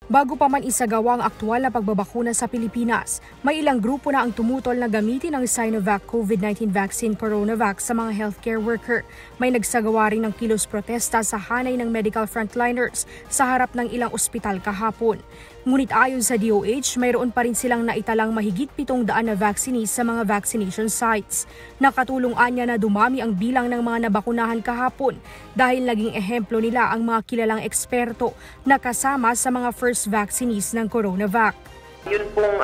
Bago pa man isagawa ang aktwal na pagbabakuna sa Pilipinas, may ilang grupo na ang tumutol na gamitin ang Sinovac COVID-19 vaccine Coronavac sa mga healthcare worker. May nagsagawa rin ng kilos protesta sa hanay ng medical frontliners sa harap ng ilang ospital kahapon. Ngunit ayon sa DOH, mayroon pa rin silang naitalang mahigit 700 na vaccinees sa mga vaccination sites. Nakatulong anya na dumami ang bilang ng mga nabakunahan kahapon dahil naging ehemplo nila ang mga kilalang eksperto na kasama sa mga first vaccinees ng Coronavac. Yun pong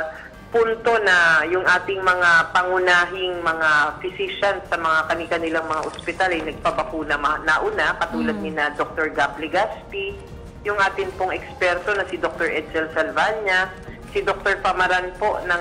punto na yung ating mga pangunahing mga physicians sa mga kanilang mga ospital ay nagpabakuna nauna, katulad ni na Dr. Gap Legaspi, yung atin pong eksperto na si Dr. Edsel Salvania, si Dr. Pamaran po ng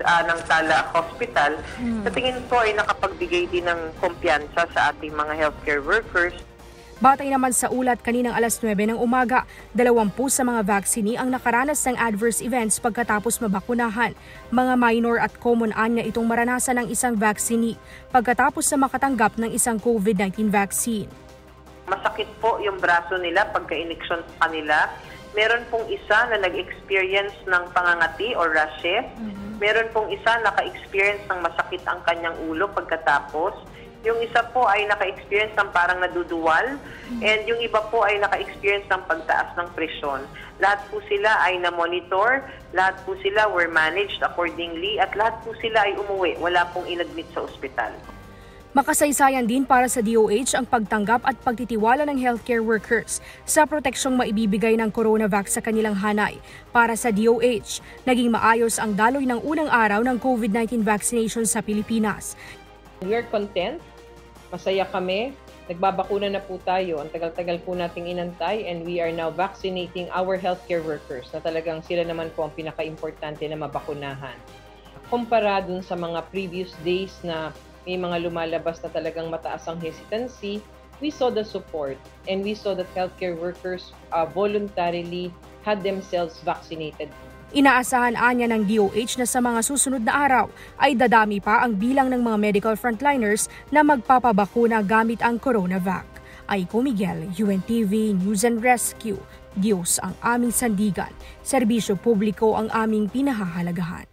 Tala Hospital. Sa tingin po ay nakapagbigay din ng kumpiyansa sa ating mga healthcare workers. Batay naman sa ulat kaninang alas 9 ng umaga, 20 sa mga vaccine ang nakaranas ng adverse events pagkatapos mabakunahan. Mga minor at common anya itong maranasan ng isang vaccine pagkatapos sa makatanggap ng isang COVID-19 vaccine. Masakit po yung braso nila pagka-ineksyon sa kanila. Meron pong isa na nag-experience ng pangangati o rashes. Meron pong isa naka-experience ng masakit ang kanyang ulo pagkatapos. Yung isa po ay naka-experience ng parang naduduwal. And yung iba po ay naka-experience ng pagtaas ng presyon. Lahat po sila ay na-monitor. Lahat po sila were managed accordingly. At lahat po sila ay umuwi. Wala pong inadmit sa ospital. Makasaysayan din para sa DOH ang pagtanggap at pagtitiwala ng healthcare workers sa proteksyong maibibigay ng Coronavac sa kanilang hanay. Para sa DOH, naging maayos ang daloy ng unang araw ng COVID-19 vaccination sa Pilipinas. We are content, masaya kami, nagbabakuna na po tayo, ang tagal-tagal po nating inantay and we are now vaccinating our healthcare workers na talagang sila naman po ang pinaka-importante na mabakunahan. Kumpara dun sa mga previous days na may mga lumalabas na talagang mataas ang hesitancy, we saw the support and we saw that healthcare workers voluntarily had themselves vaccinated. Inaasahan anya ng DOH na sa mga susunod na araw ay dadami pa ang bilang ng mga medical frontliners na magpapabakuna gamit ang Coronavac. Aiko Miguel, UNTV News and Rescue. Diyos ang aming sandigan, serbisyo publiko ang aming pinahahalagahan.